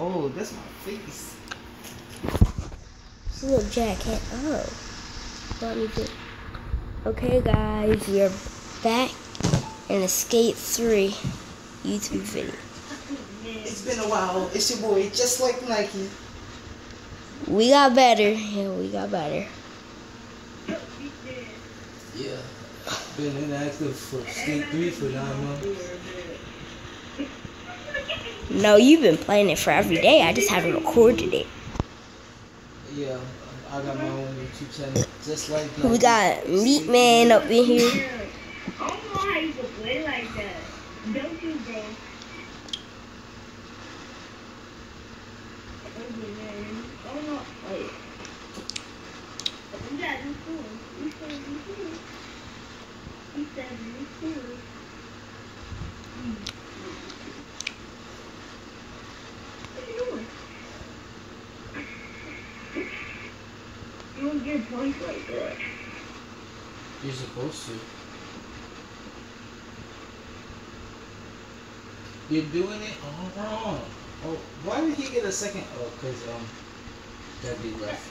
Oh, that's my face. Little jacket. Oh. Let me do. Okay, guys, we are back in a Skate 3 YouTube video. It's been a while. It's your boy, just like Nike. We got better. Yeah, we got better. Yeah. Been inactive for Skate 3 for 9 months. No, you've been playing it for every day. I just haven't recorded it. Yeah, I got my own YouTube channel, just like Nike. We got Meat Man up in here. I don't know how you can play like that. Don't you, bro? Okay, man. Oh, no. Wait. You gotta do cool. You said do cool. You said do cool. What are you doing? You don't get points like that. You're supposed to. You're doing it all wrong. Oh, why did he get a second? Oh, cause that'd be left.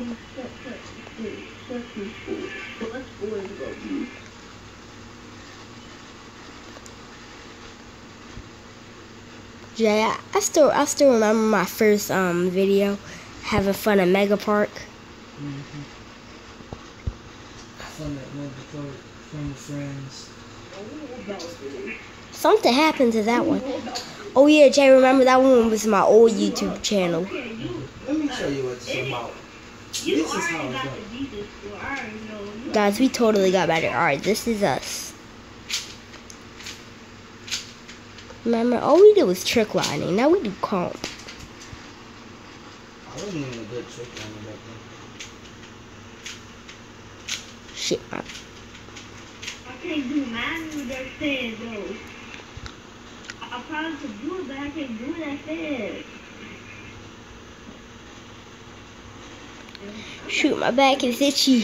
Yeah, I still remember my first video having fun at Mega Park. Fun at Mega Park, fun with friends. Something happened to that one. Oh yeah, Jay, remember that one was my old YouTube channel. Let me show you what it's about. This is how it's done. Guys, we totally got better. Alright, this is us. Remember, all we did was trick lining. Now we do comp. I wasn't even a good trick liner back then. Shit, man. I can't do mine with that fast though. I probably could do it, but I can't do that fast. Shoot, my back is itchy.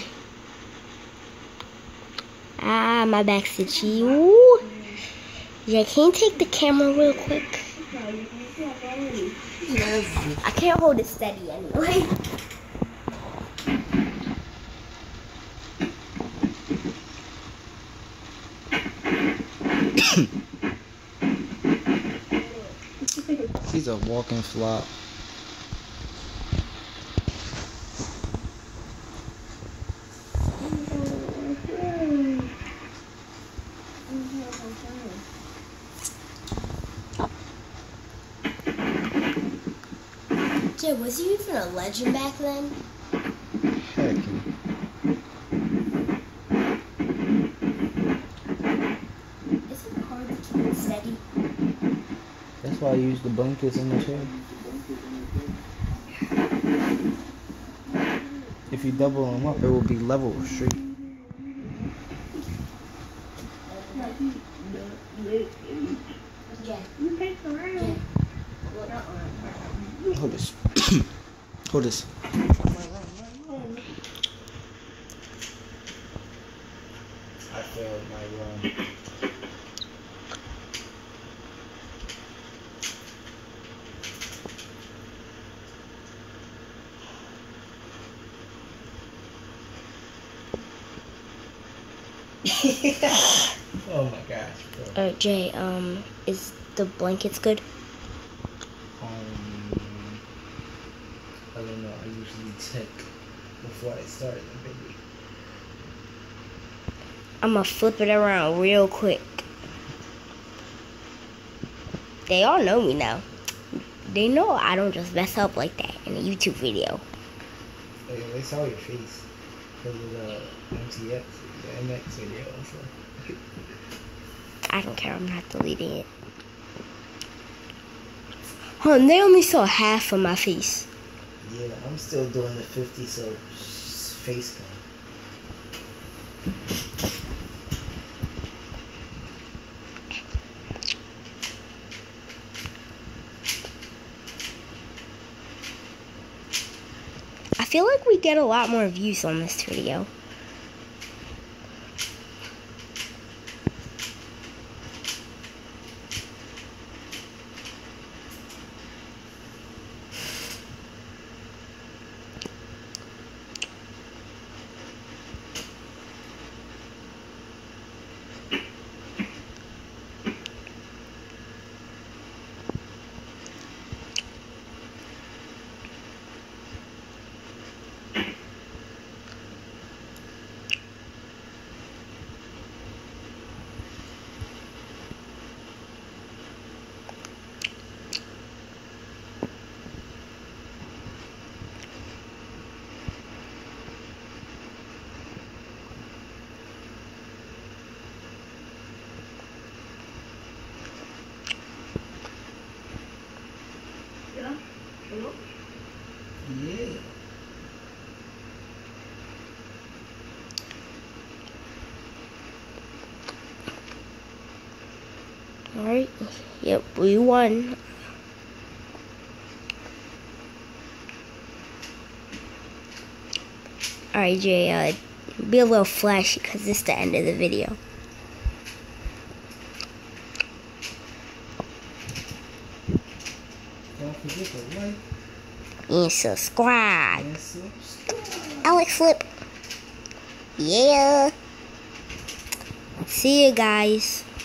Ah, my back's itchy. Ooh. Yeah, can you take the camera real quick? I can't hold it steady anyway. He's a walking flop. Jay, was you even a legend back then? Heck. Is it hard to keep it steady? That's why I use the blankets in the chair. If you double them up, it will be level straight. Yeah. Hold this. Hold this. I failed my run. Oh my gosh, bro. Jay, is the blankets good? I don't know. I usually check before I start the video. I'm gonna flip it around real quick. They all know me now. They know I don't just mess up like that in a YouTube video. They saw your face because of the MTX, the MX video. So. I don't care, I'm not deleting it. Huh, they only saw half of my face. Yeah, I'm still doing the 50, so face cam. I feel like we get a lot more views on this video. Alright. Yep, we won. Alright, Jay, be a little flashy because this is the end of the video. Don't forget to like And subscribe. and subscribe. Alex Flip. Yeah. See you guys.